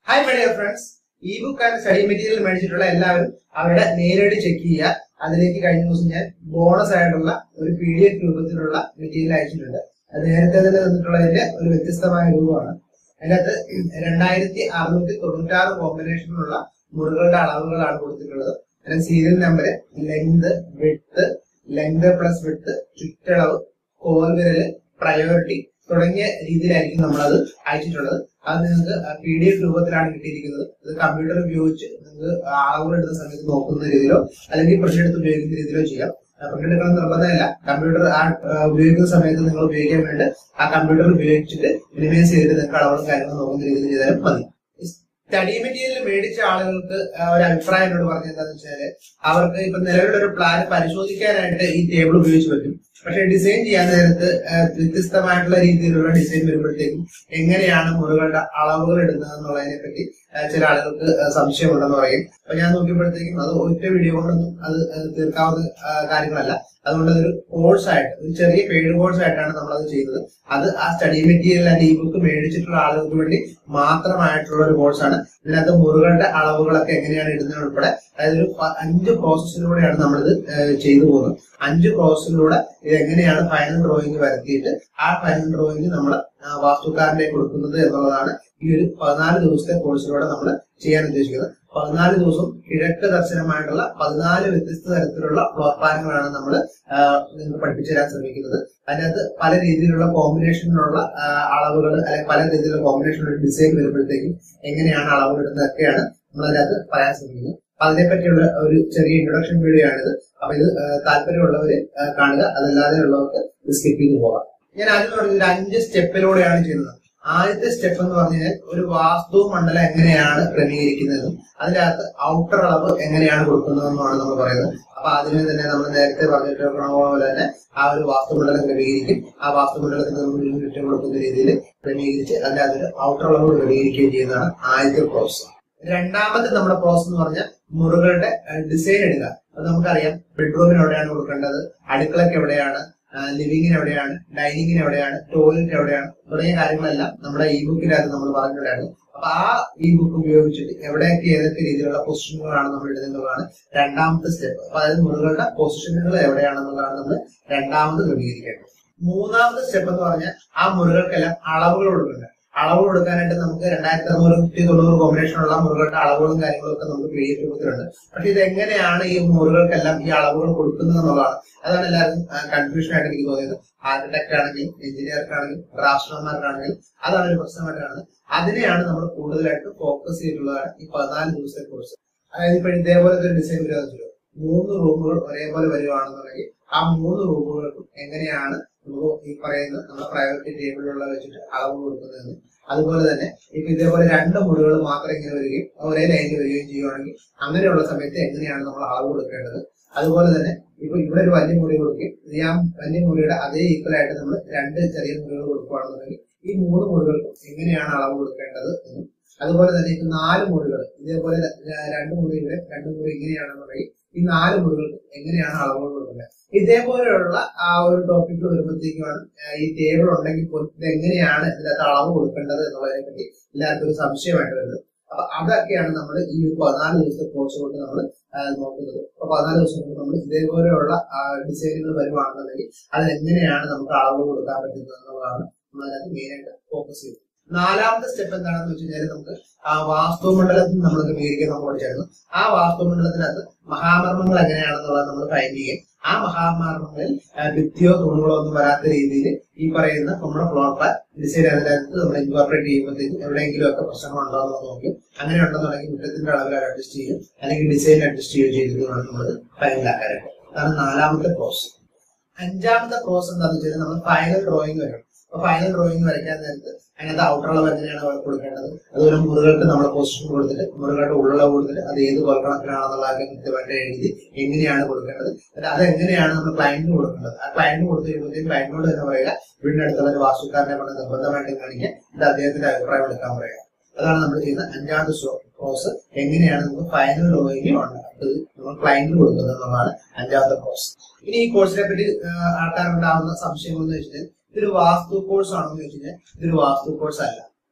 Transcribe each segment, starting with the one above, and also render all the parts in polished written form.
Hi my dear friends, ebook and study material മേടിച്ചിട്ടുള്ള എല്ലാവരും അവരുടെ നേരിട്ട് ചെക്ക് ചെയ്യുക. അതിലേക്ക് കഴിഞ്ഞ ദിവസം ഞാൻ ബോണസ് ആയിട്ടുള്ള ഒരു PDF രൂപത്തിലുള്ള മെറ്റീരിയൽ അയച്ചിട്ടുണ്ട്. അത് നേരത്തെ തന്നെ തന്നിട്ടുള്ളതിന്റെ ഒരു വ്യത്യസ്തമായ രൂപമാണ്. അതിനകത്ത് 2696 കോമ്പിനേഷനിലുള്ള മുറികളുടെ അളവുകളാണ് കൊടുത്തിട്ടുള്ളത്. അതിന് serial number, length plus width, ചുറ്റളവ്, കോൽവിരല്, പ്രയോറിറ്റി തുടങ്ങിയ രീതിയിലായിരിക്കും നമ്മളത് അയച്ചിട്ടുള്ളത്. അത് നിങ്ങൾക്ക് PDF രൂപത്തിലാണ് കിട്ടിയിരിക്കുന്നത്. ഇത് കമ്പ്യൂട്ടർ ഉപയോഗിച്ച് നിങ്ങൾക്ക് അളവുകൾ എടുക്കുന്ന സമയത്ത് നോക്കുന്ന രീതിയിലോ അല്ലെങ്കിൽ പ്രിന്റ് എടുത്ത് ഉപയോഗിക്കുന്ന രീതിയിലോ ചെയ്യാം. പ്രിന്റ് എടുക്കണം നിർബന്ധമല്ല. കമ്പ്യൂട്ടർ ഉപയോഗിക്കുന്ന സമയത്ത് നിങ്ങൾ ഉപയോഗിക്കാൻ വേണ്ടി ആ കമ്പ്യൂട്ടർ ഉപയോഗിച്ചിട്ട് മിനിമൈസ് ചെയ്തിട്ട് നിങ്ങൾക്ക് അളവുകളും കാര്യങ്ങളും നോക്കുന്ന രീതിയിൽ ചെയ്താലും മതി. സ്റ്റഡി മെറ്റീരിയൽ മേടിച്ച ആളുകൾക്ക് ഒരു അഭിപ്രായം എന്നോട് പറഞ്ഞത് എന്താണെന്ന് വെച്ചാല്, അവർക്ക് ഇപ്പൊ നിലവിലുള്ള ഒരു പ്ലാൻ പരിശോധിക്കാനായിട്ട് ഈ ടേബിൾ ഉപയോഗിച്ച് പറ്റും. പക്ഷെ ഡിസൈൻ ചെയ്യാൻ നേരത്ത് വ്യത്യസ്തമായിട്ടുള്ള രീതിയിലുള്ള ഡിസൈൻ വരുമ്പോഴത്തേക്കും എങ്ങനെയാണ് മുറികളുടെ അളവുകൾ ഇടുന്നത് എന്നുള്ളതിനെ പറ്റി ചില ആളുകൾക്ക് സംശയമുണ്ടെന്ന് പറയും. അപ്പൊ ഞാൻ നോക്കിയപ്പോഴത്തേക്കും അത് ഒറ്റ വീഡിയോ കൊണ്ടൊന്നും അത് തീർക്കാവുന്ന കാര്യങ്ങളല്ല. അതുകൊണ്ട് അതൊരു കോഴ്സായിട്ട്, ഒരു ചെറിയ പെയ്ഡ് കോഴ്സ് ആയിട്ടാണ് നമ്മളത് ചെയ്യുന്നത്. അത് ആ സ്റ്റഡി മെറ്റീരിയൽ ആൻഡ് ഈ ബുക്ക് മേടിച്ചിട്ടുള്ള ആളുകൾക്ക് വേണ്ടി മാത്രമായിട്ടുള്ള ഒരു കോഴ്സാണ്. ഇതിനകത്ത് മുറികളുടെ അളവുകളൊക്കെ എങ്ങനെയാണ് ഇടുന്നത് ഉൾപ്പെടെ, അതായത് ഒരു 5 പ്രോസസ്സിലൂടെയാണ് നമ്മളിത് ചെയ്തു പോകുന്നത്. 5 പ്രോസസ്സിലൂടെ ഇത് എങ്ങനെയാണ് ഫൈനൽ ഡ്രോയിങ് വരുത്തിയിട്ട് ആ ഫൈനൽ ഡ്രോയിങ് നമ്മൾ വാസ്തുക്കാരനെ കൊടുക്കുന്നത് എന്നുള്ളതാണ് ഈ ഒരു 14 ദിവസത്തെ കോഴ്സിലൂടെ നമ്മൾ ചെയ്യാൻ ഉദ്ദേശിക്കുന്നത്. 14 ദിവസം കിഴക്ക് ദർശനമായിട്ടുള്ള 14 വ്യത്യസ്ത തരത്തിലുള്ള ഫ്ലോർ പ്ലാനുകളാണ് നമ്മൾ നിങ്ങൾക്ക് പഠിപ്പിച്ചു തരാൻ ശ്രമിക്കുന്നത്. അതിനകത്ത് പല രീതിയിലുള്ള കോമ്പിനേഷനിലുള്ള അളവുകൾ അല്ലെങ്കിൽ പല രീതിയിലുള്ള കോമ്പിനേഷനുള്ള ഡിസൈൻ വരുമ്പോഴത്തേക്കും എങ്ങനെയാണ് അളവുകളിടുന്നതൊക്കെയാണ് നമ്മൾ അതിനകത്ത് പറയാൻ ശ്രമിക്കുന്നത്. അതിനെപ്പറ്റിയുള്ള ഒരു ചെറിയ ഇൻട്രൊഡക്ഷൻ വീഡിയോ ആണിത്. അപ്പൊ ഇത് താല്പര്യമുള്ളവര് കാണുക, അതല്ലാതെ ഉള്ളവർക്ക് സ്കിപ്പ് ചെയ്ത് പോകാം. ഞാൻ ആദ്യം പറഞ്ഞത് 5 സ്റ്റെപ്പിലൂടെയാണ് ചെയ്യുന്നത്. ആദ്യത്തെ സ്റ്റെപ്പ് എന്ന് പറഞ്ഞാൽ ഒരു വാസ്തു മണ്ഡലം എങ്ങനെയാണ് ക്രമീകരിക്കുന്നതെന്നും അതിനകത്ത് ഔട്ടർ അളവ് എങ്ങനെയാണ് കൊടുക്കുന്നതെന്നുമാണ് നമ്മൾ പറയുന്നത്. അപ്പൊ അതിന് തന്നെ നമ്മൾ നേരത്തെ പറഞ്ഞിട്ടുള്ള പോലെ തന്നെ ആ ഒരു വാസ്തുമണ്ഡലം ക്രമീകരിക്കും. ആ വാസ്തുമണ്ഡലത്തിന് നമ്മൾ ചുറ്റും കൊടുക്കുന്ന രീതിയിൽ ക്രമീകരിച്ച് അതിന്റെ അതൊരു ഔട്ടർ അളവ് ക്രമീകരിക്കുകയും ചെയ്യുന്നതാണ് ആദ്യത്തെ പ്രോസസ്. രണ്ടാമത്തെ നമ്മുടെ പ്രോസസ് എന്ന് പറഞ്ഞാൽ മുറികളുടെ ഡിസൈൻ ഇടുക. അത് നമുക്കറിയാം, ബെഡ്റൂമിന് എവിടെയാണ് കൊടുക്കേണ്ടത്, അടുക്കളയ്ക്ക് എവിടെയാണ്, ലിവിങ്ങിന് എവിടെയാണ്, ഡൈനിങ്ങിന് എവിടെയാണ്, ടോയ്ലറ്റ് എവിടെയാണ് തുടങ്ങിയ കാര്യങ്ങളെല്ലാം നമ്മുടെ ഈ ബുക്കിനകത്ത് നമ്മൾ പറഞ്ഞിട്ടുണ്ടായിരുന്നു. അപ്പൊ ആ ഈ ബുക്ക് ഉപയോഗിച്ചിട്ട് എവിടെയൊക്കെ ഏതൊക്കെ രീതിയിലുള്ള പൊസിഷനുകളാണ് നമ്മൾ ഇടുന്നതാണ് രണ്ടാമത്തെ സ്റ്റെപ്പ്. അപ്പൊ അതായത് മുറികളുടെ പൊസിഷനുകൾ എവിടെയാണെന്നുള്ളതാണ് നമ്മൾ രണ്ടാമത് ക്രമീകരിക്കേണ്ടത്. മൂന്നാമത്തെ സ്റ്റെപ്പ് എന്ന് പറഞ്ഞാൽ ആ മുറികൾക്കെല്ലാം അളവുകൾ കൊടുക്കേണ്ടത്. അളവ് കൊടുക്കാനായിട്ട് നമുക്ക് 2690 കോമ്പിനേഷനുള്ള മുറികളുടെ അളവുകളും കാര്യങ്ങളും ഒക്കെ നമുക്ക് PDF രൂപത്തിലുണ്ട്. പക്ഷെ ഇത് എങ്ങനെയാണ് ഈ മുറികൾക്കെല്ലാം ഈ അളവുകൾ കൊടുക്കുന്നത് എന്നുള്ളതാണ്. അതാണ് എല്ലാവർക്കും കൺഫ്യൂഷൻ ആയിട്ട് എനിക്ക് തോന്നിയത്. ആർക്കിടെക്ട് ആണെങ്കിലും എഞ്ചിനീയർക്കാണെങ്കിലും ഡ്രാഫ്റ്റ്മാർക്കാണെങ്കിലും അതാണ് ഒരു പ്രശ്നമായിട്ട് കാണുന്നത്. അതിനെയാണ് നമ്മൾ കൂടുതലായിട്ട് ഫോക്കസ് ചെയ്തിട്ടുള്ളതാണ് ഈ 14 ദിവസത്തെ കോഴ്സ്. അതായത് ഇപ്പൊ ഇതേപോലത്തെ ഒരു ഡിസൈൻ വരിക, 3 റൂമുകൾ ഒരേപോലെ വരുവാണെന്നുണ്ടെങ്കിൽ ആ 3 റൂമുകൾക്കും എങ്ങനെയാണ് നമുക്ക് ഈ പറയുന്ന നമ്മുടെ പ്രയോറിറ്റി ടേബിളിലുള്ള വെച്ചിട്ട് അളവ് കൊടുക്കുന്നതെന്ന്, അതുപോലെ തന്നെ ഇപ്പൊ ഇതേപോലെ 2 മുറികൾ മാത്രം ഇങ്ങനെ വരികയും ഒരേ ലൈനിൽ വരികയും ചെയ്യുവാണെങ്കിൽ അങ്ങനെയുള്ള സമയത്ത് എങ്ങനെയാണ് നമ്മൾ അളവ് കൊടുക്കേണ്ടത്. അതുപോലെ തന്നെ ഇപ്പൊ ഇവിടെ ഒരു വലിയ മുറി കൊടുക്കുകയും ആ വലിയ മുറിയുടെ അതേ ഈക്വൽ ആയിട്ട് നമ്മൾ 2 ചെറിയ മുറികൾ കൊടുക്കുകയാണെന്നുണ്ടെങ്കിൽ ഈ 3 മുറികൾക്കും എങ്ങനെയാണ് അളവ് കൊടുക്കേണ്ടത് എന്നും, അതുപോലെ തന്നെ ഇപ്പൊ 4 മുറികൾ ഇതേപോലെ 2 മുറി ഇവിടെ 2 മുറി ഇങ്ങനെയാണെന്നുണ്ടെങ്കിൽ ഈ 4 മുറികൾക്ക് എങ്ങനെയാണ് അളവുകൾ കൊടുക്കുന്നത്. ഇതേപോലെയുള്ള ആ ഒരു ടോപ്പിക്കിൽ വരുമ്പോഴത്തേക്കുമാണ് ഈ ടേബിൾ ഉണ്ടെങ്കിൽ പോലും ഇത് എങ്ങനെയാണ് ഇതിനകത്ത് അളവ് കൊടുക്കേണ്ടത് എന്നുള്ളതിനെ പറ്റി എല്ലാവർക്കും ഒരു സംശയമായിട്ട് വരുന്നത്. അപ്പൊ അതൊക്കെയാണ് നമ്മൾ ഈ 14 ദിവസത്തെ കോഴ്സ് കൊണ്ട് നമ്മൾ നോക്കുന്നത്. അപ്പൊ 14 ദിവസം കൊണ്ട് നമ്മൾ ഇതേപോലെയുള്ള ഡിസൈനുകൾ വരുവാണെന്നുണ്ടെങ്കിൽ അതെങ്ങനെയാണ് നമുക്ക് അളവ് കൊടുക്കാൻ പറ്റുന്നത് എന്നുള്ളതാണ് നമ്മൾ അതിനകത്ത് മെയിനായിട്ട് ഫോക്കസ് ചെയ്യുന്നത്. നാലാമത്തെ സ്റ്റെപ്പ് എന്താണെന്ന് വെച്ച് കഴിഞ്ഞാൽ നമുക്ക് ആ വാസ്തുമണ്ഡലത്തിൽ നമ്മൾ ക്രമീകരിക്കാൻ നമ്മൾ പഠിച്ചായിരുന്നു. ആ വാസ്തുമണ്ഡലത്തിനകത്ത് മഹാമർമ്മങ്ങൾ എങ്ങനെയാണെന്നുള്ളത് നമ്മൾ ഫൈൻഡ് ചെയ്യും. ആ മഹാമർമ്മങ്ങളിൽ ഭിത്തിയോ തൂണുകളോ ഒന്നും വരാത്ത രീതിയിൽ ഈ പറയുന്ന നമ്മുടെ ഫ്ലോർ പ്ലാൻ ഡിസൈൻ അതിനകത്ത് നമ്മൾ ഇൻകോർപ്പറേറ്റ് ചെയ്യുമ്പോഴത്തേക്കും എവിടെയെങ്കിലും ഒക്കെ പ്രശ്നങ്ങളുണ്ടോ എന്ന് നോക്കും. അങ്ങനെ ഉണ്ടെന്നുണ്ടെങ്കിൽ മുറ്റത്തിന്റെ അളവിൽ അഡ്ജസ്റ്റ് ചെയ്യും, അല്ലെങ്കിൽ ഡിസൈൻ അഡ്ജസ്റ്റ് ചെയ്യുകയോ ചെയ്തിട്ടാണ് നമ്മൾ ഫൈനലാക്കാനായിട്ട്. അതാണ് നാലാമത്തെ പ്രോസസ്. അഞ്ചാമത്തെ പ്രോസസ് എന്താണെന്ന് വെച്ചാൽ നമ്മൾ ഫൈനൽ ഡ്രോയിങ് വരണം. അപ്പൊ ഫൈനൽ ഡ്രോയിങ് വരയ്ക്കാൻ നേരത്ത് അതിനകത്ത് ഔട്ടർ അളവ് എങ്ങനെയാണ് കൊടുക്കേണ്ടത്, അതുപോലെ മുറികൾക്ക് നമ്മൾ പൊസിഷൻ കൊടുത്തിട്ട് മുറികളുടെ ഉള്ളളവ് കൊടുത്തിട്ട് അത് ഏത് കൊലക്കണക്കിനാണെന്നുള്ളതൊക്കെ കൃത്യമായിട്ട് എഴുതി എങ്ങനെയാണ് കൊടുക്കേണ്ടത്, അതെങ്ങനെയാണ് നമ്മൾ ക്ലയന്റിന് കൊടുക്കേണ്ടത്. ആ ക്ലയന്റിന് കൊടുത്തു കഴിയുമ്പോഴത്തേക്കും ക്ലയന്റിനോട് തന്നെ പറയുക, വീടിനടുത്തുള്ള ഒരു വാസ്തുക്കാരനെ കൊണ്ട് നിർബന്ധമായിട്ട് കാണിക്കാൻ ഇത് അദ്ദേഹത്തിന്റെ അഭിപ്രായം എടുക്കാൻ പറയുക. അതാണ് നമ്മൾ ചെയ്യുന്ന അഞ്ചാമത്തെ പ്രോസസ്. എങ്ങനെയാണ് നമുക്ക് ഫൈനൽ ഡ്രോയിങ് ഉണ്ടാകുന്നത് നമ്മൾ ക്ലയന്റിന് കൊടുക്കുന്നത് എന്നുള്ളതാണ് അഞ്ചാമത്തെ പ്രോസസ്. ഇനി ഈ കോഴ്സിനെ പറ്റി ആൾക്കാരുണ്ടാവുന്ന സംശയങ്ങൾ എന്ന് വെച്ചാൽ ഇതൊരു വാസ്തു കോഴ്സ് ആണെന്ന് ചോദിച്ചു കഴിഞ്ഞാൽ ഇതൊരു വാസ്തു കോഴ്സ് അല്ല.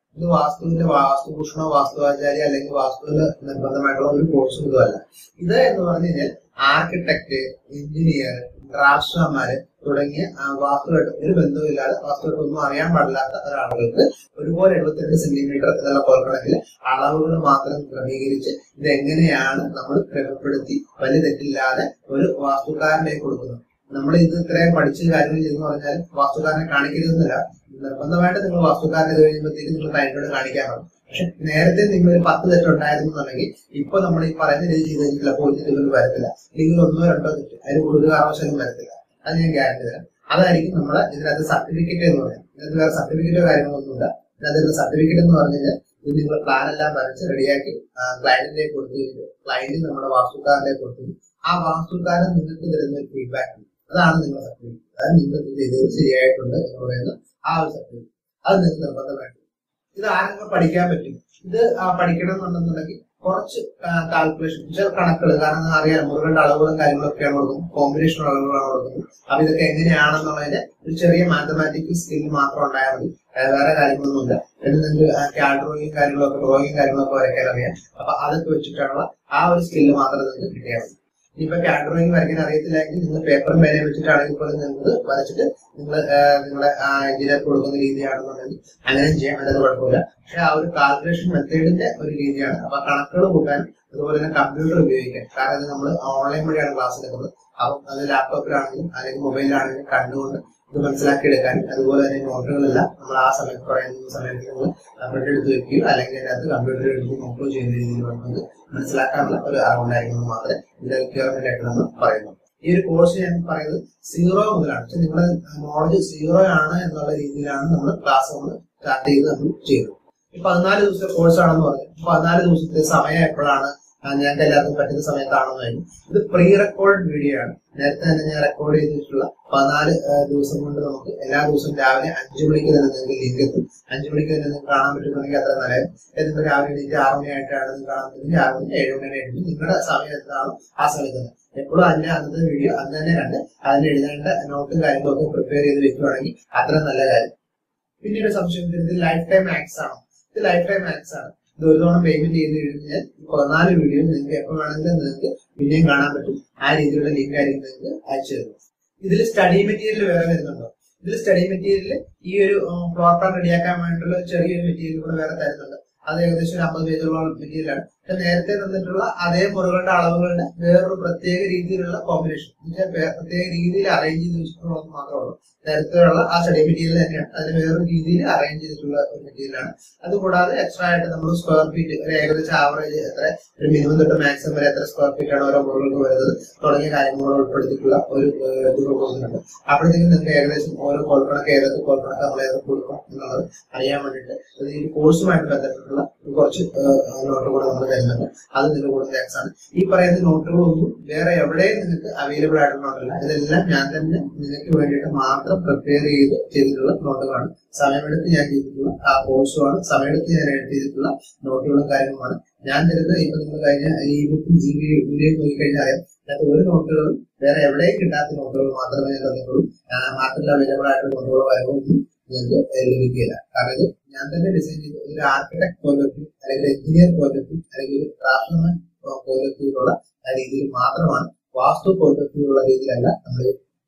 ഇത് വാസ്തുവിന്റെ വാസ്തുഭൂഷണോ വാസ്തുവാചാര്യ അല്ലെങ്കിൽ വാസ്തുവിന് നിർബന്ധമായിട്ടുള്ള ഒരു കോഴ്സും ഇതുമല്ല. ഇത് എന്ന് പറഞ്ഞു കഴിഞ്ഞാൽ ആർക്കിടെക്ട്, എഞ്ചിനീയർ, ഡ്രാഫ്റ്റ്സ്മാൻമാര് തുടങ്ങിയ വാസ്തുവായിട്ട് ഒരു ബന്ധവുമില്ലാതെ വാസ്തുവായിട്ട് ഒന്നും അറിയാൻ പാടില്ലാത്ത ഒരാളുകൾക്ക് ഒരുപോലെ 72 സെന്റിമീറ്റർ എന്നുള്ള കോൽക്കണക്കിൽ അളവുകൾ മാത്രം ക്രമീകരിച്ച് ഇതെങ്ങനെയാണ് നമ്മൾ ക്രമപ്പെടുത്തി വലിയ തെറ്റില്ലാതെ ഒരു വാസ്തുക്കാരനിലേക്ക് കൊടുക്കുന്നത്. നമ്മൾ ഇത് ഇത്രയും പഠിച്ച കാര്യങ്ങൾ ചെയ്തെന്ന് പറഞ്ഞാൽ വാസ്തുക്കാരനെ കാണിക്കരുതെന്നില്ല. നിർബന്ധമായിട്ട് നിങ്ങൾ വാസ്തുക്കാരനെ ഇത് കഴിയുമ്പോഴത്തേക്ക് നിങ്ങൾ അതിനോട് കാണിക്കാറുണ്ട്. പക്ഷെ നേരത്തെ നിങ്ങൾ 10 തെറ്റുണ്ടായിരുന്നു എന്നുണ്ടെങ്കിൽ ഇപ്പൊ നമ്മൾ ഈ പറയുന്ന രീതി ചെയ്ത് കഴിഞ്ഞാൽ ചിലപ്പോൾ ഒരു തെറ്റുകൾ വരത്തില്ല, അല്ലെങ്കിൽ 1 2 തെറ്റ് അതിന് കൂടുതൽ ആവശ്യം വരത്തില്ല. അത് ഞാൻ ഗ്യാരണ്ടി തരാം. അതായിരിക്കും നമ്മുടെ ഇതിനകത്ത് സർട്ടിഫിക്കറ്റ് എന്ന് പറയുന്നത്. ഇതിനകത്ത് വേറെ സർട്ടിഫിക്കറ്റോ കാര്യങ്ങളൊന്നുമില്ല. ഇതിനകത്ത് സർട്ടിഫിക്കറ്റ് എന്ന് പറഞ്ഞു കഴിഞ്ഞാൽ ഇത് നിങ്ങൾ പ്ലാൻ എല്ലാം വരച്ച് റെഡിയാക്കി ക്ലയന്റിലേക്ക് കൊടുത്തു കഴിഞ്ഞു. ക്ലയന്റ് നമ്മുടെ വാസ്തുക്കാരനിലേക്ക് കൊടുത്തു. ആ വാസ്തുക്കാരൻ നിങ്ങൾക്ക് തരുന്ന ഒരു ഫീഡ്ബാക്ക്, അതാണ് നിങ്ങളുടെ സർട്ടിഫിക്കറ്റ്. അത് നിങ്ങൾ ചെയ്തത് ശരിയായിട്ടുണ്ട് എന്ന് പറയുന്ന ആ ഒരു സർട്ടിഫിക്കറ്റ്, അത് നിങ്ങൾക്ക് നിർബന്ധമായിട്ട്. ഇത് ആരൊക്കെ പഠിക്കാൻ പറ്റും? ഇത് പഠിക്കണം എന്നുണ്ടെന്നുണ്ടെങ്കിൽ കുറച്ച് കാൽക്കുലേഷൻ കണക്കുകൾ, കാരണം അറിയാം മുറുകളുടെ അളവുകളും കാര്യങ്ങളൊക്കെയാണ് കൊടുക്കുന്നത്, കോമ്പിനേഷൻ അളവുകളാണ് കൊടുക്കുന്നത്. അപ്പൊ ഇതൊക്കെ എങ്ങനെയാണെന്നുള്ളതിന്റെ ഒരു ചെറിയ മാത്തമാറ്റിക്കൽ സ്കിൽ മാത്രം ഉണ്ടായാൽ മതി, വേറെ കാര്യങ്ങളൊന്നുമില്ല. നിങ്ങൾക്ക് ക്യാഡ് ഡ്രോയിങ് കാര്യങ്ങളൊക്കെ വരയ്ക്കാൻ അറിയാം. അപ്പൊ അതൊക്കെ വെച്ചിട്ടുള്ള ആ ഒരു സ്കില്ല് മാത്രം നിങ്ങൾക്ക് കിട്ടിയാൽ മതി. ഇപ്പൊ ക്യാഡ് ഡ്രോയിങ് വരയ്ക്കാൻ അറിയത്തില്ലെങ്കിൽ നിങ്ങൾ പേപ്പറും പേനയും വെച്ചിട്ടാണെങ്കിൽ ഇപ്പോൾ നിങ്ങൾക്ക് വരച്ചിട്ട് നിങ്ങളെ എഞ്ചിനീയർ കൊടുക്കുന്ന രീതിയാണെന്നുണ്ടെങ്കിൽ അങ്ങനെ ചെയ്യാൻ വേണ്ടത് കുഴപ്പമില്ല. പക്ഷെ ആ ഒരു കാൽക്കുലേഷൻ മെത്തേഡിന്റെ ഒരു രീതിയാണ്. അപ്പൊ കണക്കുകൾ കൂട്ടാനും അതുപോലെ തന്നെ കമ്പ്യൂട്ടർ ഉപയോഗിക്കാൻ, കാരണം ഇത് നമ്മൾ ഓൺലൈൻ വഴിയാണ് ക്ലാസ് എടുക്കുന്നത്. അപ്പം അത് ലാപ്ടോപ്പിലാണെങ്കിലും അല്ലെങ്കിൽ മൊബൈലിലാണെങ്കിലും കണ്ടുകൊണ്ട് ഇത് മനസ്സിലാക്കി എടുക്കാനും അതുപോലെ തന്നെ നോട്ടുകളെല്ലാം നമ്മൾ ആ സമയത്ത് പറയുന്ന സമയത്ത് നിങ്ങൾ പ്രിന്റ് എടുത്ത് വെക്കുകയോ അല്ലെങ്കിൽ അതിനകത്ത് കമ്പ്യൂട്ടറിൽ എടുത്ത് നോക്കുകയോ ചെയ്യുന്ന രീതിയിൽ നമുക്ക് മനസ്സിലാക്കാനുള്ള ഒരു അറിവുണ്ടായിരിക്കുന്നത് മാത്രമേ ഇതിന്റെ റിക്വയർമെന്റ് ആയിട്ട് നമ്മൾ പറയുന്നു. ഈ ഒരു കോഴ്സ് ഞാൻ പറയുന്നത് 0 മുതലാണ്. പക്ഷെ നിങ്ങളുടെ നോളജ് 0 ആണ് എന്നുള്ള രീതിയിലാണ് നമ്മൾ ക്ലാസ് നമ്മൾ സ്റ്റാർട്ട് ചെയ്ത് നമ്മൾ ചെയ്യുന്നത്. ഈ 14 ദിവസത്തെ കോഴ്സാണെന്ന് പറഞ്ഞു. 14 ദിവസത്തെ സമയം എപ്പോഴാണ്? ഞങ്ങൾക്ക് എല്ലാവർക്കും പറ്റുന്ന സമയത്താണെന്നായിരുന്നു. ഇത് പ്രീ റെക്കോർഡ് വീഡിയോ ആണ്. നേരത്തെ തന്നെ ഞാൻ റെക്കോർഡ് ചെയ്തിട്ടുള്ള 14 ദിവസം കൊണ്ട് നമുക്ക് എല്ലാ ദിവസവും രാവിലെ 5 മണിക്ക് തന്നെ നിങ്ങൾക്ക് ലിങ്ക് എത്തും. 5 മണിക്ക് തന്നെ നിങ്ങൾക്ക് കാണാൻ പറ്റുന്നുണ്ടെങ്കിൽ അത്ര നല്ലത്. നിങ്ങൾ രാവിലെ എണീറ്റ് 6 മണിയായിട്ടാണ് നിങ്ങൾ കാണാൻ പറ്റുന്നത്, 6 മണി 7 മണിയായിട്ട് നിങ്ങളുടെ സമയം എന്താണോ ആ സമയത്ത് തന്നെ എപ്പോഴും അതിന്റെ അന്നത്തെ വീഡിയോ അന്ന് തന്നെ കണ്ട് അതിന് എഴുതേണ്ട നോട്ടും കാര്യങ്ങളൊക്കെ പ്രിപ്പയർ ചെയ്ത് വെക്കുകയാണെങ്കിൽ അത്ര നല്ല കാര്യം. പിന്നീട് സംശയം, ഇത് ലൈഫ് ടൈം ആക്സ് ആണോ? ഇത് ലൈഫ് ടൈം ആക്സ് ആണ്. ഇത് ഒരു തവണ പേയ്മെന്റ് ചെയ്ത് കഴിഞ്ഞാൽ 14 വീഡിയോ നിങ്ങൾക്ക് എപ്പോൾ വേണമെങ്കിലും നിങ്ങൾക്ക് പിന്നെയും കാണാൻ പറ്റും. ആ രീതിയിലുള്ള ലിങ്ക് ആയിരിക്കും നിങ്ങൾക്ക് അയച്ചു തരുന്നത്. ഇതിൽ സ്റ്റഡി മെറ്റീരിയൽ വേറെ വരുന്നുണ്ടോ? ഇതിൽ സ്റ്റഡി മെറ്റീരിയൽ ഈ ഒരു ഫ്ലോർ പ്ലാൻ റെഡിയാക്കാൻ വേണ്ടിയിട്ടുള്ള ചെറിയൊരു മെറ്റീരിയൽ കൂടെ വേറെ തരുന്നുണ്ട്. അത് ഏകദേശം ഒരു 50 പേജോളം മെറ്റീരിയലാണ്. പക്ഷെ നേരത്തെ തന്നിട്ടുള്ള അതേ മുറികളുടെ അളവുകളുടെ വേറൊരു പ്രത്യേക രീതിയിലുള്ള കോമ്പിനേഷൻ, പ്രത്യേക രീതിയിൽ അറേഞ്ച് ചെയ്ത് വെച്ചിട്ടുള്ളത് മാത്രമേ ഉള്ളൂ. നേരത്തെയുള്ള ആ സ്റ്റഡി മെറ്റീരിയൽ തന്നെയാണ്, അതിന് വേറൊരു രീതിയിൽ അറേഞ്ച് ചെയ്തിട്ടുള്ള ഒരു മെറ്റീരിയലാണ്. അതുകൂടാതെ എക്സ്ട്രാ ആയിട്ട് നമ്മൾ സ്ക്വയർ ഫീറ്റ് ഒരു ഏകദേശം ആവറേജ് എത്ര, ഒരു മിനിമം തൊട്ട് മാക്സിമം വരെ എത്ര സ്ക്വയർ ഫീറ്റ് ആണ് ഓരോ മുറികൾക്ക് വരുന്നത് തുടങ്ങിയ കാര്യങ്ങളോട് ഉൾപ്പെടുത്തിയിട്ടുള്ള ഒരു ഇത് കൊടുക്കുന്നുണ്ട്. അപ്പോഴത്തേക്കും നിങ്ങൾക്ക് ഏകദേശം ഓരോ കോൽക്കണക്ക് ഏതൊക്കെ കോൽക്കണക്ക് നമ്മൾ ഏതൊക്കെ കൊടുക്കണം എന്നുള്ളത് അറിയാൻ വേണ്ടിയിട്ട് ഈ കോഴ്സുമായിട്ട് ബന്ധപ്പെട്ടുള്ള കുറച്ച് നോട്ട് കൂടെ നമ്മൾ തരുന്നുണ്ട്. അത് ഇതിന്റെ കൂടെ ടാക്സ് ആണ്. ഈ പറയുന്ന നോട്ടുകളൊന്നും വേറെ എവിടെയും നിങ്ങൾക്ക് അവൈലബിൾ ആയിട്ടുള്ള നോട്ടല്ല. ഇതെല്ലാം ഞാൻ തന്നെ നിങ്ങൾക്ക് വേണ്ടിയിട്ട് മാത്രം പ്രിപ്പയർ ചെയ്തിട്ടുള്ള നോട്ടുകളാണ്. സമയമെടുത്ത് ഞാൻ ചെയ്തിട്ടുള്ള ആ കോഴ്സുമാണ്, സമയമെടുത്ത് ഞാൻ ചെയ്തിട്ടുള്ള നോട്ടുകളും കാര്യങ്ങളുമാണ് ഞാൻ തരുന്നത്. ഇപ്പൊ നിങ്ങൾ കഴിഞ്ഞ ഈ ബുക്കും ഈ വീഡിയോ നോക്കിക്കഴിഞ്ഞാൽ അറിയാം, അതിനകത്ത് ഒരു നോട്ടുകളും വേറെ എവിടെയും കിട്ടാത്ത നോട്ടുകൾ മാത്രമേ ഞാൻ തന്നിട്ടുള്ളൂ. മാർക്കറ്റിൽ അവൈലബിൾ ആയിട്ടുള്ള നോട്ടുകളോ കാര്യങ്ങളൊന്നും നിങ്ങൾക്ക് ലഭിക്കില്ല. കാരണം ഇത് ഞാൻ തന്നെ ഡിസൈൻ ചെയ്ത് ഒരു ആർക്കിടെക്ട് പോയിന്റ് ഓഫ് വ്യൂ അല്ലെങ്കിൽ എഞ്ചിനീയർ പോയിന്റ് ഓഫ് വ്യൂ അല്ലെങ്കിൽ ഒരു ക്രാഫ്റ്റ്മാൻ പോയിന്റ് ഓഫ് വ്യൂ ഉള്ള രീതിയിൽ മാത്രമാണ്, വാസ്തു പോയിന്റ് ഓഫ് വ്യൂ ഉള്ള രീതിയിലല്ല നമ്മൾ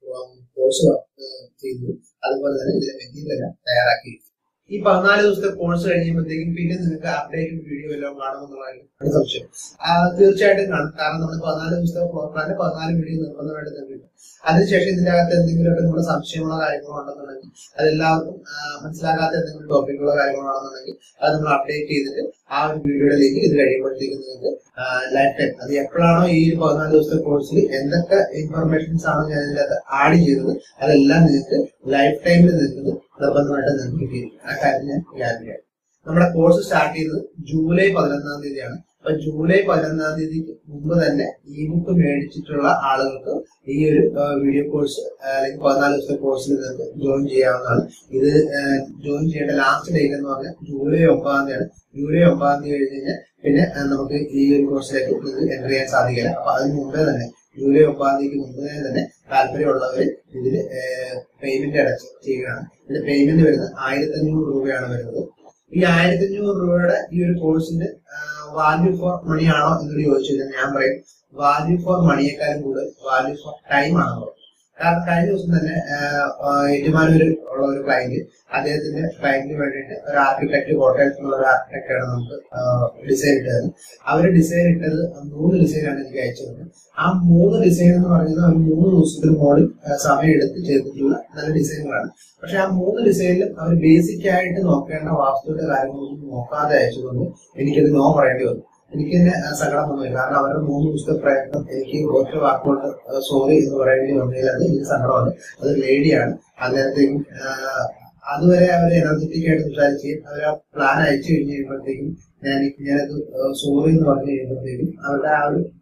കോഴ്സ് ചെയ്തു. അതുപോലെ തന്നെ ഇതിന്റെ മെറ്റീരിയൽ എല്ലാം തയ്യാറാക്കി. ഈ 14 ദിവസത്തെ കോഴ്സ് കഴിയുമ്പോഴത്തേക്കും പിന്നെ നിങ്ങൾക്ക് അപ്ഡേറ്റഡ് വീഡിയോ എല്ലാം കാണുമെന്നുള്ളതാണ് സംശയം. തീർച്ചയായിട്ടും കാണും. കാരണം നമ്മൾ 14 ദിവസത്തെ ഫ്ലോർ പ്ലാന്റെ 14 വീഡിയോ നിർബന്ധമായിട്ട് തന്നിട്ടുണ്ട്. അതിനുശേഷം ഇതിന്റെ അകത്ത് എന്തെങ്കിലുമൊക്കെ നമ്മുടെ സംശയമുള്ള കാര്യങ്ങളോ ഉണ്ടെന്നുണ്ടെങ്കിൽ അതെല്ലാവർക്കും മനസ്സിലാക്കാത്ത എന്തെങ്കിലും ടോപ്പിക്കുകളോ കാര്യങ്ങളാണെന്നുണ്ടെങ്കിൽ അത് നമ്മൾ അപ്ഡേറ്റ് ചെയ്തിട്ട് ആ ഒരു വീഡിയോയുടെ ലിങ്ക് ഇത് കഴിയുമ്പോഴത്തേക്കും നിങ്ങൾക്ക് ലൈഫ് ടൈം, അത് എപ്പോഴാണോ ഈ 14 ദിവസത്തെ കോഴ്സിൽ എന്തൊക്കെ ഇൻഫർമേഷൻസ് ആണ് ഞാൻ ഇതിനകത്ത് ആഡ് ചെയ്തത് അതെല്ലാം നിങ്ങൾക്ക് ലൈഫ് ടൈമിൽ നിൽക്കുന്നത് നിർബന്ധമായിട്ട് നിങ്ങൾക്ക് കിട്ടിയിരിക്കും. ആ കാര്യം ഞാൻ ഗ്യാരണ്ടിയാണ്. നമ്മുടെ കോഴ്സ് സ്റ്റാർട്ട് ചെയ്തത് ജൂലൈ 11-ാം തീയതിയാണ്. അപ്പൊ ജൂലൈ 11-ാം തീയതിക്ക് മുമ്പ് തന്നെ ഈ ബുക്ക് മേടിച്ചിട്ടുള്ള ആളുകൾക്ക് ഈ ഒരു വീഡിയോ കോഴ്സ് അല്ലെങ്കിൽ 14 ദിവസത്തെ കോഴ്സിൽ നിങ്ങൾക്ക് ജോയിൻ ചെയ്യാവുന്നതാണ്. ഇത് ജോയിൻ ചെയ്യേണ്ട ലാസ്റ്റ് ഡേറ്റ് എന്ന് പറഞ്ഞാൽ ജൂലൈ 9-ാം തീയതിയാണ്. ജൂലൈ 9-ാം തീയതി കഴിഞ്ഞ് കഴിഞ്ഞാൽ പിന്നെ നമുക്ക് ഈ ഒരു കോഴ്സിലേക്ക് നിങ്ങൾക്ക് എൻ്റർ ചെയ്യാൻ സാധിക്കില്ല. അപ്പൊ അതിന് മുമ്പേ തന്നെ ജൂലൈ 9-ാം തീയതിക്ക് മുമ്പേ തന്നെ താല്പര്യമുള്ളവർ ഇതിൽ പേയ്മെന്റ് അടച്ച് ചെയ്യുകയാണ്. ഇതിന്റെ പേയ്മെന്റ് വരുന്നത് 1500 രൂപയാണ് വരുന്നത്. ഈ 1500 രൂപയുടെ ഈ ഒരു കോഴ്സിന് വാല്യൂ ഫോർ മണി ആണോ എന്നോട് ചോദിച്ചു കഴിഞ്ഞാൽ ഞാൻ പറയും വാല്യൂ ഫോർ മണിയേക്കാളും കൂടുതൽ വാല്യൂ ഫോർ ടൈം ആണെന്ന് പറയും. കാരണം കഴിഞ്ഞ ദിവസം തന്നെ ഏറ്റുമാനൂർ ഉള്ള ഒരു ക്ലയന്റ്, അദ്ദേഹത്തിന്റെ ക്ലയന്റിന് വേണ്ടിയിട്ട് ഒരു ആർക്കിടെക്ട്, കോട്ടയത്തുള്ള ഒരു ആർക്കിടെക്റ്റാണ് നമുക്ക് ഡിസൈൻ ഇട്ടത്. അവര് ഡിസൈൻ ഇട്ടത് 3 ഡിസൈനാണ് എനിക്ക് അയച്ചു തന്നത്. ആ 3 ഡിസൈൻ എന്ന് പറയുന്നത് അവർ 3 ദിവസത്തിന് മുകളിൽ സമയം എടുത്ത് ചെയ്തിട്ടുള്ള നല്ല ഡിസൈനുകളാണ്. പക്ഷെ ആ 3 ഡിസൈനിലും അവർ ബേസിക് ആയിട്ട് നോക്കേണ്ട വാസ്തുവിന്റെ കാര്യങ്ങളൊന്നും നോക്കാതെ അയച്ചതുകൊണ്ട് എനിക്കത് നോ പറയേണ്ടി വന്നു. എനിക്ക് തന്നെ സങ്കടം വന്നില്ല. കാരണം അവരുടെ 3 ദിവസത്തെ പ്രയത്നം എനിക്ക് ഒറ്റ വാക്കുകൊണ്ട് സോറി എന്ന് പറയേണ്ടി വന്നതിൽ അത് എനിക്ക് സങ്കടമാണ്. അത് ലേഡിയാണ്. അന്നേരത്തേക്കും അതുവരെ അവർ എനർജറ്റിക് ആയിട്ട് സംസാരിക്കുകയും അവർ ആ പ്ലാൻ അയച്ചു കഴിഞ്ഞ് കഴിയുമ്പോഴത്തേക്കും ഞാനത് സോറി എന്ന് പറഞ്ഞു കഴിയുമ്പോഴത്തേക്കും അവരുടെ ആ ഒരു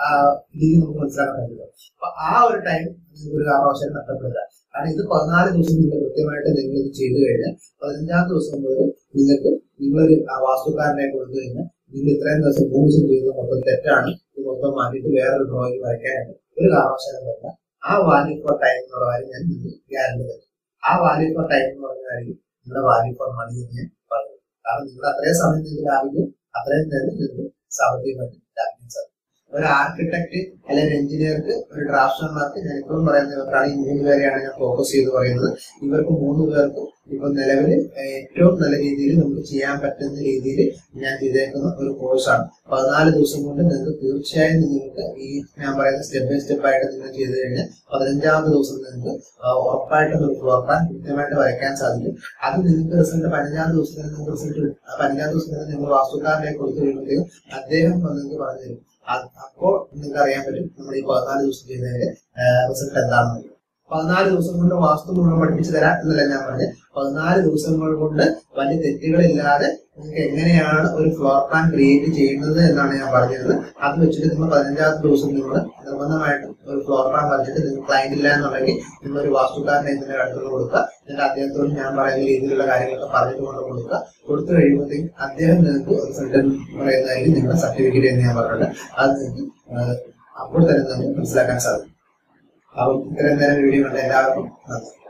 രീതി നമുക്ക് മനസ്സിലാക്കാൻ പറ്റില്ല. അപ്പൊ ആ ഒരു ടൈം നിങ്ങൾക്ക് ഒരു കാരണവശാലും നഷ്ടപ്പെടില്ല. കാരണം ഇത് 14 ദിവസം നിങ്ങൾ കൃത്യമായിട്ട് നിങ്ങൾ ഇത് ചെയ്തു കഴിഞ്ഞാൽ 15ാം ദിവസം മുതൽ നിങ്ങളൊരു വാസ്തുക്കാരനെ കൊടുത്തു കഴിഞ്ഞാൽ നിങ്ങൾ ഇത്രയും ദിവസം 3 ദിവസം ചെയ്യുന്നത് മൊത്തം തെറ്റാണ്, ഇത് മൊത്തം മാറ്റിയിട്ട് വേറൊരു ഡ്രോയിങ് വരയ്ക്കാനായിട്ട് ഒരു കാരണവശാലും പറ്റില്ല. ആ വാല്യൂ ഫോർ ടൈം എന്നുള്ള കാര്യം ഞാൻ നിങ്ങൾക്ക് ഗ്യാരണ്ടി തരും. ആ വാല്യൂ ഫോർ ടൈം എന്ന് പറഞ്ഞ കാര്യം നിങ്ങളുടെ വാല്യൂ ഫോർ മണി എന്ന് ഞാൻ പറയുന്നത്. കാരണം നിങ്ങൾ അത്രയും സമയം നിങ്ങൾ ലാഭിക്കും, അത്രയും തന്നെ നിങ്ങൾക്ക് സാമ്പത്തികമായിട്ട് ലാഭിക്കാൻ സാധിക്കും. ഒരു ആർക്കിടെക്ട് അല്ലെങ്കിൽ ഒരു എഞ്ചിനീയർക്ക്, ഒരു ഡ്രാഫ്റ്റ്മാർക്ക് ഞാൻ ഇപ്പോഴും പറയുന്നവർക്കാണ് ഈ 3 പേരെയാണ് ഞാൻ ഫോക്കസ് ചെയ്ത് പറയുന്നത്. ഇവർക്ക് 3 പേർക്കും ഇപ്പൊ നിലവിൽ ഏറ്റവും നല്ല രീതിയിൽ നമുക്ക് ചെയ്യാൻ പറ്റുന്ന രീതിയിൽ ഞാൻ ചെയ്തേക്കുന്ന ഒരു കോഴ്സാണ്. 14 ദിവസം കൊണ്ട് നിങ്ങൾക്ക് തീർച്ചയായും നിങ്ങൾക്ക് ഈ ഞാൻ പറയുന്ന സ്റ്റെപ്പ് ബൈ സ്റ്റെപ്പ് ആയിട്ട് നിങ്ങൾ ചെയ്ത് കഴിഞ്ഞാൽ 15ാമത്തെ ദിവസം നിങ്ങൾക്ക് ഉറപ്പായിട്ടും ഒരു ഫ്ലോർ പ്ലാൻ കൃത്യമായിട്ട് വരയ്ക്കാൻ സാധിക്കും. അത് നിങ്ങൾക്ക് റിസൾട്ട് 15ാം ദിവസത്തിൽ നിങ്ങൾക്ക് റിസൾട്ട് കിട്ടും. ആ 15ാം ദിവസത്തിൽ നിങ്ങൾ വാസ്തുക്കാരനെ കൊടുത്തു കഴിയുമ്പോഴത്തേക്കും അദ്ദേഹം നിങ്ങൾക്ക് പറഞ്ഞു തരും. അപ്പോൾ നിങ്ങൾക്ക് അറിയാൻ പറ്റും നമ്മൾ ഈ 14 ദിവസം ചെയ്യുന്നതിന്റെ റിസൾട്ട് എന്താണെന്ന്. 14 ദിവസം കൊണ്ട് വാസ്തു മുഴുവൻ പഠിപ്പിച്ചു തരാം എന്നല്ല ഞാൻ പറഞ്ഞത്. 14 ദിവസങ്ങൾ കൊണ്ട് വലിയ തെറ്റുകളില്ലാതെ നിങ്ങൾക്ക് എങ്ങനെയാണ് ഒരു ഫ്ലോർ പ്ലാൻ ക്രിയേറ്റ് ചെയ്യുന്നത് എന്നാണ് ഞാൻ പറഞ്ഞത്. അത് വെച്ചിട്ട് നിങ്ങൾ 15ാമത്തെ ദിവസം നിങ്ങൾ നിർബന്ധമായിട്ടും ഒരു ഫ്ലോർ പ്ലാൻ വരച്ചിട്ട് നിങ്ങൾ ക്ലയന്റ് ഇല്ല എന്നുണ്ടെങ്കിൽ നിങ്ങളൊരു വാസ്തുക്കാരനെ ഇതിന്റെ അടുത്തുള്ള കൊടുക്കുക. എന്നിട്ട് അദ്ദേഹത്തോട് ഞാൻ പറയുന്ന രീതിയിലുള്ള കാര്യങ്ങളൊക്കെ പറഞ്ഞിട്ട് കൊണ്ട് കൊടുക്കുക. കൊടുത്തു കഴിയുമ്പോഴത്തേക്കും അദ്ദേഹം നിങ്ങൾക്ക് റിസൾട്ട് പറയുന്നതായിരിക്കും നിങ്ങളുടെ സർട്ടിഫിക്കറ്റ് എന്ന് ഞാൻ പറഞ്ഞിട്ടുണ്ട്. അത് നിങ്ങൾക്ക് അപ്പോൾ തന്നെ നമുക്ക് മനസ്സിലാക്കാൻ സാധിക്കും. അപ്പം ഇത്രയും നേരം വീഡിയോ കണ്ട എല്ലാവർക്കും നന്ദി.